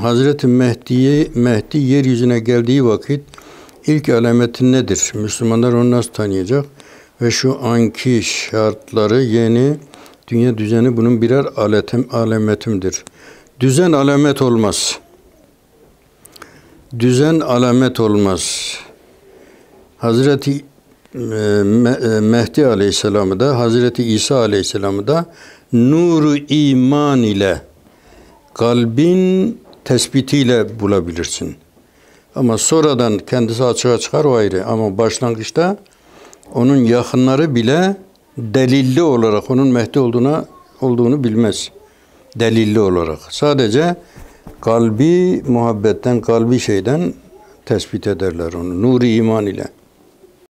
Hazreti Mehdi yeryüzüne geldiği vakit ilk alameti nedir? Müslümanlar onu nasıl tanıyacak? Ve şu anki şartları, yeni dünya düzeni bunun birer alametimdir. Düzen alamet olmaz. Düzen alamet olmaz. Hazreti Mehdi Aleyhisselam'ı da, Hazreti İsa Aleyhisselam'ı da nuru iman ile, kalbin tespitiyle bulabilirsin. Ama sonradan kendisi açığa çıkar, o ayrı. Ama başlangıçta onun yakınları bile delilli olarak onun Mehdi olduğunu bilmez. Delilli olarak. Sadece kalbi muhabbetten, kalbi şeyden tespit ederler onu. Nuri iman ile.